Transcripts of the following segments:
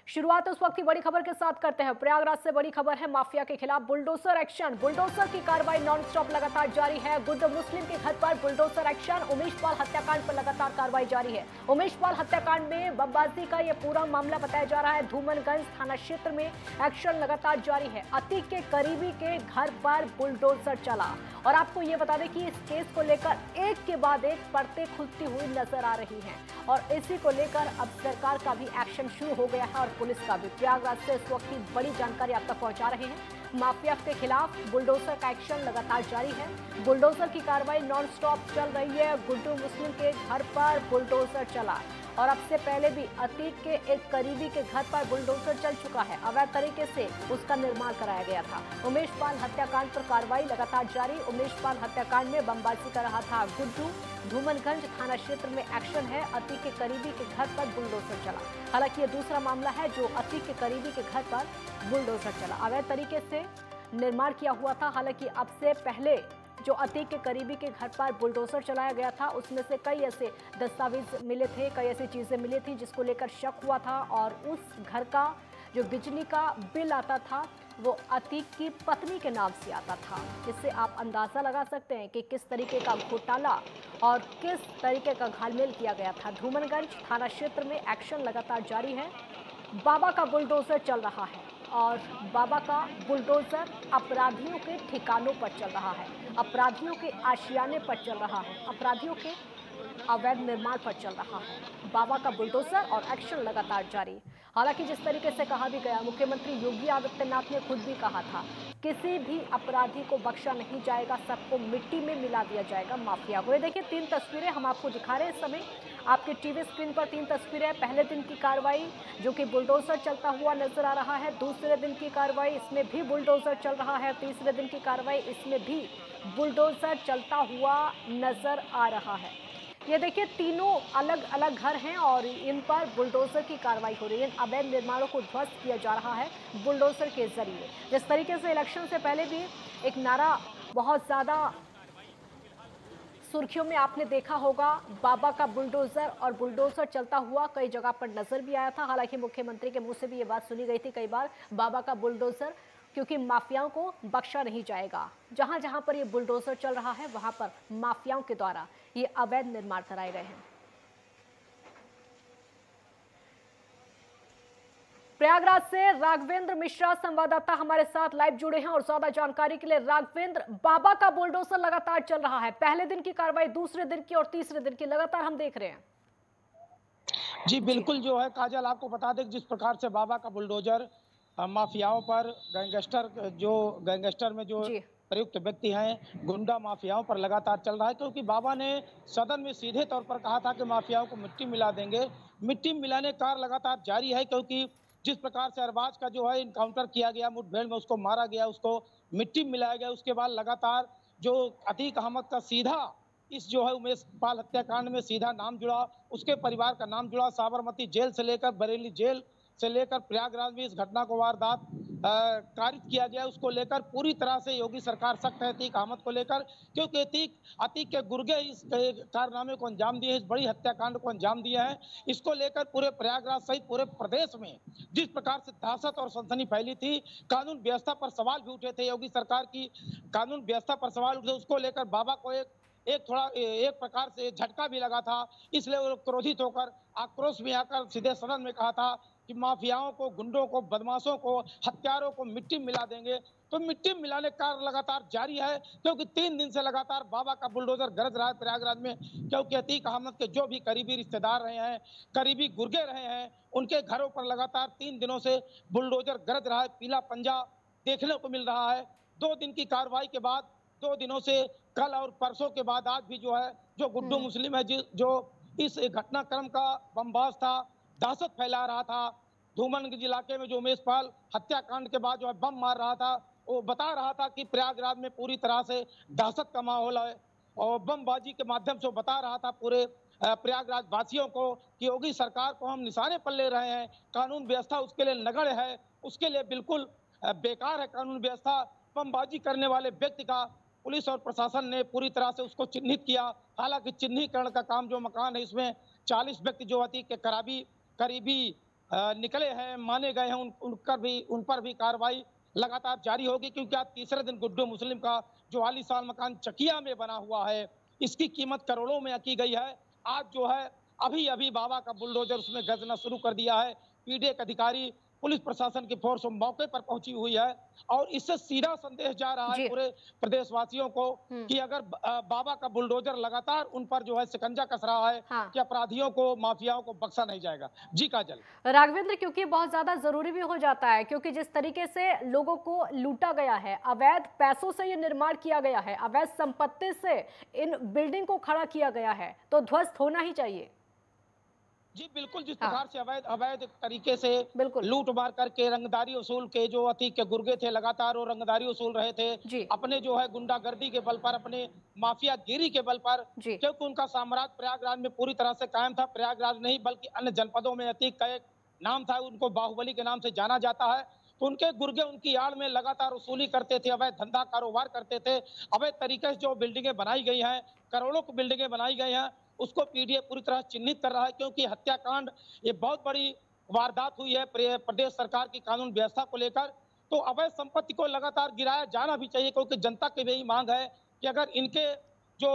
शुरुआत उस वक्त की बड़ी खबर के साथ करते हैं। प्रयागराज से बड़ी खबर है, माफिया के खिलाफ बुलडोजर एक्शन। बुलडोजर की कार्रवाई नॉन स्टॉप लगातार जारी है। गुड्डू मुस्लिम के घर पर बुलडोजर एक्शन। उमेश पाल हत्याकांड पर लगातार कार्रवाई जारी है। उमेश पाल हत्याकांड में बमबाजी का यह पूरा मामला बताया जा रहा है। धूमनगंज थाना क्षेत्र में एक्शन लगातार जारी है। अतीक के करीबी के घर पर बुलडोजर चला और आपको ये बता दें कि इस केस को लेकर एक के बाद एक परतें खुलती हुई नजर आ रही हैं और इसी को लेकर अब सरकार का भी एक्शन शुरू हो गया है और पुलिस का भी। प्रयागराज से इस वक्त की बड़ी जानकारी आप तक पहुंचा रहे हैं। माफिया के खिलाफ बुलडोजर का एक्शन लगातार जारी है। बुलडोजर की कार्रवाई नॉन स्टॉप चल रही है। गुड्डू मुस्लिम के घर पर बुलडोजर चला और अब से पहले भी अतीक के एक करीबी के घर पर बुलडोजर चल चुका है। अवैध तरीके से उसका निर्माण कराया गया था। उमेश पाल हत्याकांड पर कार्रवाई लगातार जारी। उमेश पाल हत्याकांड में बमबाजी कर रहा था गुड्डू। धूमनगंज थाना क्षेत्र में एक्शन है। अतीक के करीबी के घर पर बुलडोजर चला। हालांकि ये दूसरा मामला है जो अतीक के करीबी के घर पर बुलडोजर चला। अवैध तरीके से निर्माण किया हुआ था। हालांकि अब से पहले जो अतीक के करीबी के घर पर बुलडोजर चलाया गया था उसमें से कई ऐसे दस्तावेज मिले थे, कई ऐसी चीजें मिली थी जिसको लेकर शक हुआ था और उस घर का जो बिजली का बिल आता था वो अतीक की पत्नी के नाम से आता था। इससे आप अंदाजा लगा सकते हैं कि किस तरीके का घोटाला और किस तरीके का घालमेल किया गया था। धूमनगंज थाना क्षेत्र में एक्शन लगातार जारी है। बाबा का बुलडोजर चल रहा है और बाबा का बुलडोजर अपराधियों के ठिकानों पर चल रहा है, अपराधियों के आशियाने पर चल रहा है, अपराधियों के अवैध निर्माण पर चल रहा है। बाबा का बुलडोजर और एक्शन लगातार जारी। हालांकि जिस तरीके से कहा भी गया, मुख्यमंत्री योगी आदित्यनाथ ने खुद भी कहा था किसी भी अपराधी को बख्शा नहीं जाएगा, सबको मिट्टी में मिला दिया जाएगा, माफिया को। ये देखिए 3 तस्वीरें हम आपको दिखा रहे हैं इस समय आपके टीवी स्क्रीन पर। 3 तस्वीरें। पहले दिन की कार्रवाई जो कि बुलडोजर चलता हुआ नजर आ रहा है। दूसरे दिन की कार्रवाई, इसमें भी बुलडोजर चल रहा है। तीसरे दिन की कार्रवाई, इसमें भी बुलडोजर चलता हुआ नजर आ रहा है। ये देखिए तीनों अलग अलग घर हैं और इन पर बुलडोजर की कार्रवाई हो रही है। अवैध निर्माणों को ध्वस्त किया जा रहा है बुलडोजर के जरिए। जिस तरीके से इलेक्शन से पहले भी एक नारा बहुत ज्यादा सुर्खियों में आपने देखा होगा, बाबा का बुलडोजर, और बुलडोजर चलता हुआ कई जगह पर नजर भी आया था। हालांकि मुख्यमंत्री के मुंह से भी ये बात सुनी गई थी कई बार, बाबा का बुलडोजर, क्योंकि माफियाओं को बख्शा नहीं जाएगा। जहां जहां पर ये बुलडोजर चल रहा है वहां पर माफियाओं के द्वारा ये अवैध निर्माण कराए गए हैं। प्रयागराज से राघवेंद्र मिश्रा संवाददाता हमारे साथ लाइव जुड़े हैं और ज्यादा जानकारी के लिए। राघवेंद्र, बाबा का बुलडोजर लगातार चल रहा है, पहले दिन की कार्रवाई, दूसरे दिन की और तीसरे दिन की लगातार हम देख रहे हैं। जी बिल्कुल, जो है काजल, आपको बता दें जिस प्रकार से बाबा का बुलडोजर माफियाओं पर, गैंगस्टर में जो जी प्रयुक्त व्यक्ति हैं, गुंडा माफियाओं पर लगातार चल रहा है, क्योंकि बाबा ने सदन में सीधे तौर पर कहा था कि माफियाओं को मिट्टी मिला देंगे। मिट्टी मिलाने का कार्य लगातार जारी है, क्योंकि जिस प्रकार से अरबाज का जो है इनकाउंटर किया गया, मुठभेड़ में उसको मारा गया, उसको मिट्टी मिलाया गया, उसके बाद लगातार जो अतीक अहमद का सीधा इस जो है उमेश पाल हत्याकांड में सीधा नाम जुड़ा, उसके परिवार का नाम जुड़ा। साबरमती जेल से लेकर बरेली जेल से लेकर प्रयागराज में इस घटना को वारदात कारित किया गया, उसको लेकर पूरी तरह से योगी सरकार सख्त है अतीक अहमद को लेकर, क्योंकि अतीक के गुर्गे इस कारनामे को अंजाम दिए, इस बड़ी हत्याकांड को अंजाम दिया है। इसको लेकर पूरे प्रयागराज सहित पूरे प्रदेश में जिस प्रकार से दहशत और सनसनी फैली थी, कानून व्यवस्था पर सवाल भी उठे थे, योगी सरकार की कानून व्यवस्था पर सवाल उठे, उसको लेकर बाबा को एक प्रकार से झटका भी लगा था। इसलिए वो क्रोधित होकर आक्रोश में आकर सीधे सदन में कहा था कि माफियाओं को, गुंडों को, बदमाशों को, हत्यारों को मिट्टी मिला देंगे। तो मिट्टी मिलाने का लगातार जारी है, क्योंकि 3 दिन से लगातार बाबा का बुलडोजर गरज रहा है प्रयागराज में, क्योंकि अतीक अहमद के जो भी करीबी रिश्तेदार रहे हैं, करीबी गुर्गे रहे हैं, उनके घरों पर लगातार 3 दिनों से बुलडोजर गरज रहा है। पीला पंजा देखने को मिल रहा है। 2 दिन की कार्रवाई के बाद, 2 दिनों से, कल और परसों के बाद आज भी जो है, जो गुड्डू मुस्लिम है, जो इस घटनाक्रम का बमबाज था, दहशत फैला रहा था, धूमनगंज इलाके में जो उमेश पाल हत्याकांड के बाद जो है बम मार रहा था, वो बता रहा था कि प्रयागराज में पूरी तरह से दहशत का माहौल है, और बमबाजी के माध्यम से वो बता रहा था पूरे प्रयागराज वासियों को कि योगी सरकार को हम निशाने पर ले रहे हैं, कानून व्यवस्था उसके लिए नगण्य है, उसके लिए बिल्कुल बेकार है कानून व्यवस्था। बमबाजी करने वाले व्यक्ति का पुलिस और प्रशासन ने पूरी तरह से उसको चिन्हित किया। हालांकि चिन्हीकरण का काम, जो मकान है, इसमें 40 व्यक्ति जो अतीक के करीबी निकले हैं, माने गए हैं, उन पर भी कार्रवाई लगातार जारी होगी, क्योंकि आज तीसरे दिन गुड्डू मुस्लिम का जो आलीशान मकान चकिया में बना हुआ है, इसकी कीमत करोड़ों में की गई है। आज जो है अभी अभी बाबा का बुलडोजर उसमें गजना शुरू कर दिया है। पीडीए के अधिकारी, पुलिस प्रशासन की फोर्स मौके पर पहुंची हुई है और इससे सीधा संदेश जा रहा है जी। पूरे प्रदेशवासियों को कि अगर बाबा का बुलडोजर लगातार उन पर जो है शिकंजा कस रहा है, हाँ। कि अपराधियों को, माफियाओं को बख्शा नहीं जाएगा। जी काजल। राघवेंद्र, क्योंकि बहुत ज्यादा जरूरी भी हो जाता है, क्योंकि जिस तरीके से लोगों को लूटा गया है, अवैध पैसों से ये निर्माण किया गया है, अवैध संपत्ति से इन बिल्डिंग को खड़ा किया गया है, तो ध्वस्त होना ही चाहिए। जी बिल्कुल, जिस हाँ। प्रकार से अवैध अवैध तरीके से बिल्कुल। लूट मार करके रंगदारी वसूल के जो अतीक के गुर्गे थे, लगातार वो रंगदारी वसूल रहे थे जी। अपने जो है गुंडागर्दी के बल पर, अपने माफियागिरी के बल पर, जी। क्योंकि उनका साम्राज्य प्रयागराज में पूरी तरह से कायम था। प्रयागराज नहीं बल्कि अन्य जनपदों में अतीक का एक नाम था, उनको बाहुबली के नाम से जाना जाता है। तो उनके गुर्गे उनकी आड़ में लगातार वसूली करते थे, अवैध धंधा कारोबार करते थे। अवैध तरीके से जो बिल्डिंगें बनाई गई हैं, करोड़ों की बिल्डिंगें बनाई गई हैं, उसको पीडीए पूरी तरह चिन्हित कर रहा है, क्योंकि हत्याकांड ये बहुत बड़ी वारदात हुई है प्रदेश सरकार की कानून व्यवस्था को लेकर। तो अवैध संपत्ति को लगातार गिराया जाना भी चाहिए, क्योंकि जनता की यही मांग है कि अगर इनके जो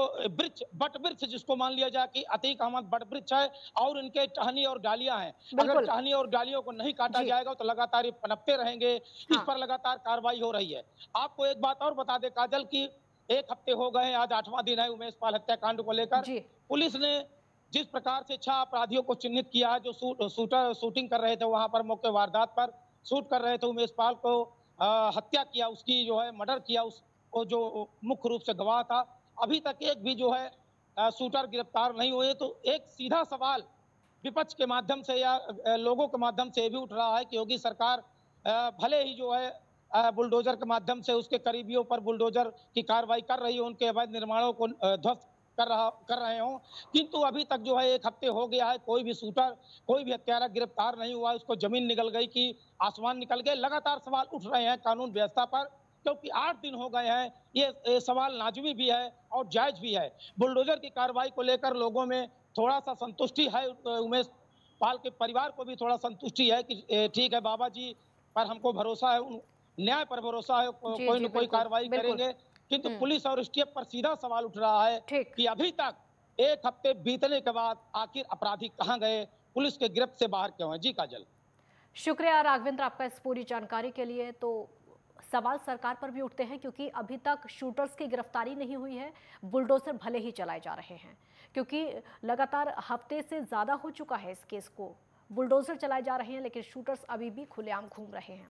बट वृक्ष जिसको मान लिया जाए कि अतीक अहमद बट वृक्ष है और इनके टहनी और डालियां हैं, अगर बिल्कुल। टहनी और डालियों को नहीं काटा जी। जाएगा तो लगातार ये पनपते रहेंगे। इस हाँ। पर लगातार कार्रवाई हो रही है। आपको एक बात और बता दें काजल की, एक हफ्ते हो गए हैं, आज 8वां दिन है उमेश पाल हत्याकांड को लेकर। जी। पुलिस ने जिस प्रकार से 6 अपराधियों को चिन्हित किया है, जो शूटिंग कर रहे थे वहां पर, मौके वारदात पर शूट कर रहे थे, उमेश पाल को हत्या किया, उसकी जो है मर्डर किया, उसको जो मुख्य रूप से गवाह था, अभी तक एक भी जो है शूटर गिरफ्तार नहीं हुए। तो एक सीधा सवाल विपक्ष के माध्यम से या लोगों के माध्यम से ये भी उठ रहा है कि योगी सरकार भले ही जो है बुलडोजर के माध्यम से उसके करीबियों पर बुलडोजर की कार्रवाई कर रही हो, उनके अवैध निर्माणों को ध्वस्त कर रहे हो, किंतु अभी तक जो है 1 हफ्ते हो गया है, कोई भी शूटर, कोई भी हत्यारा गिरफ्तार नहीं हुआ। उसको जमीन निकल गई कि आसमान निकल गए। लगातार सवाल उठ रहे हैं कानून व्यवस्था पर, क्योंकि 8 दिन हो गए हैं। ये सवाल लाजमी भी है और जायज भी है। बुलडोजर की कार्रवाई को लेकर लोगों में थोड़ा सा संतुष्टि है, उमेश पाल के परिवार को भी थोड़ा संतुष्टि है कि ठीक है, बाबा जी पर हमको भरोसा है, न्याय पर भरोसा है, जी कोई जी, न कोई बिल्कुल कार्रवाई बिल्कुल। करेंगे। किंतु पुलिस और एसटीएफ पर सीधा सवाल उठ रहा है ठीक। कि अभी तक 1 हफ्ते बीतने के बाद आखिर अपराधी कहां गए, पुलिस के गिरफ्त से बाहर क्यों हैं? जी काजल। शुक्रिया राघवेंद्र आपका इस पूरी जानकारी के लिए। तो सवाल सरकार पर भी उठते हैं, क्योंकि अभी तक शूटर्स की गिरफ्तारी नहीं हुई है, बुलडोजर भले ही चलाए जा रहे हैं, क्योंकि लगातार हफ्ते से ज्यादा हो चुका है इस केस को, बुलडोजर चलाए जा रहे हैं, लेकिन शूटर्स अभी भी खुलेआम घूम रहे हैं।